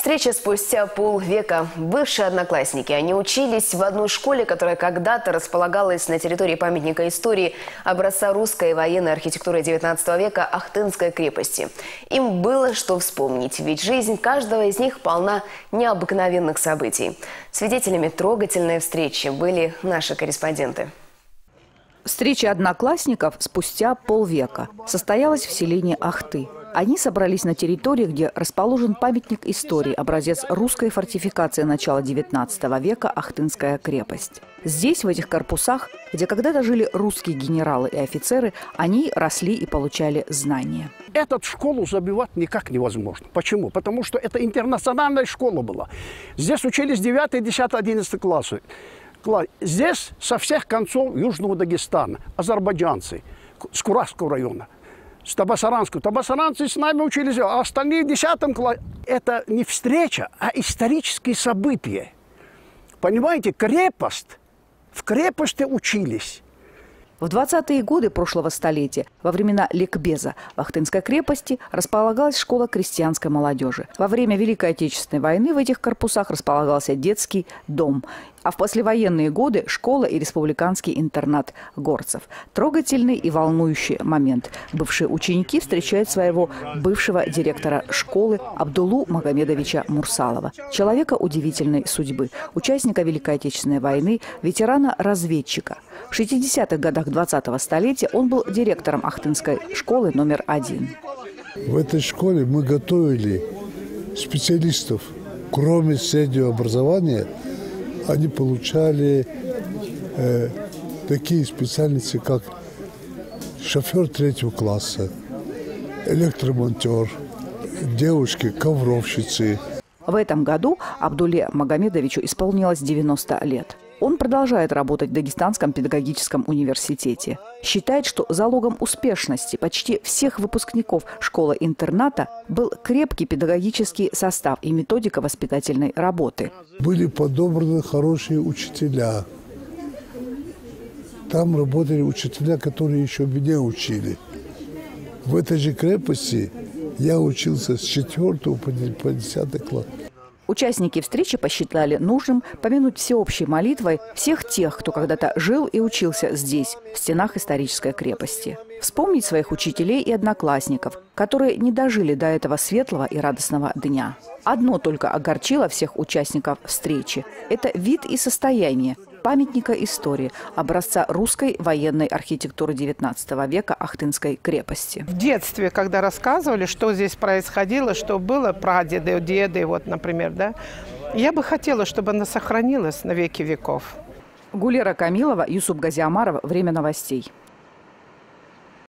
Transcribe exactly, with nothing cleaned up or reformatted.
Встреча спустя полвека. Бывшие одноклассники. Они учились в одной школе, которая когда-то располагалась на территории памятника истории образца русской военной архитектуры девятнадцатого века Ахтынской крепости. Им было что вспомнить, ведь жизнь каждого из них полна необыкновенных событий. Свидетелями трогательной встречи были наши корреспонденты. Встреча одноклассников спустя полвека состоялась в селении Ахты. Они собрались на территории, где расположен памятник истории, образец русской фортификации начала девятнадцатого века Ахтынская крепость. Здесь, в этих корпусах, где когда-то жили русские генералы и офицеры, они росли и получали знания. Эту школу забивать никак невозможно. Почему? Потому что это интернациональная школа была. Здесь учились девятый, десятый, одиннадцатый классы. Здесь со всех концов Южного Дагестана, азербайджанцы, с Куравского района, с Табасаранского. Табасаранцы с нами учились, а остальные в десятом классе. Это не встреча, а исторические события. Понимаете, крепость, в крепости учились. В двадцатые годы прошлого столетия, во времена ликбеза, в Ахтынской крепости располагалась школа крестьянской молодежи. Во время Великой Отечественной войны в этих корпусах располагался детский дом. А в послевоенные годы школа и республиканский интернат горцев. Трогательный и волнующий момент. Бывшие ученики встречают своего бывшего директора школы Абдулу Магомедовича Мурсалова. Человека удивительной судьбы. Участника Великой Отечественной войны, ветерана-разведчика. В шестидесятых годах двадцатого столетия он был директором Ахтынской школы номер один. В этой школе мы готовили специалистов. Кроме среднего образования, они получали э, такие специальности, как шофер третьего класса, электромонтер, девушки-ковровщицы. В этом году Абдуле Магомедовичу исполнилось девяносто лет. Он продолжает работать в Дагестанском педагогическом университете. Считает, что залогом успешности почти всех выпускников школы-интерната был крепкий педагогический состав и методика воспитательной работы. Были подобраны хорошие учителя. Там работали учителя, которые еще меня учили. В этой же крепости я учился с четвёртого по десятый класс. Участники встречи посчитали нужным помянуть всеобщей молитвой всех тех, кто когда-то жил и учился здесь, в стенах исторической крепости. Вспомнить своих учителей и одноклассников, которые не дожили до этого светлого и радостного дня. Одно только огорчило всех участников встречи – это вид и состояние памятника истории, образца русской военной архитектуры девятнадцатого века Ахтынской крепости. В детстве, когда рассказывали, что здесь происходило, что было, прадеды, деды, вот, например, да, я бы хотела, чтобы она сохранилась на веки веков. Гулера Камилова, Юсуп Газиамаров. Время новостей.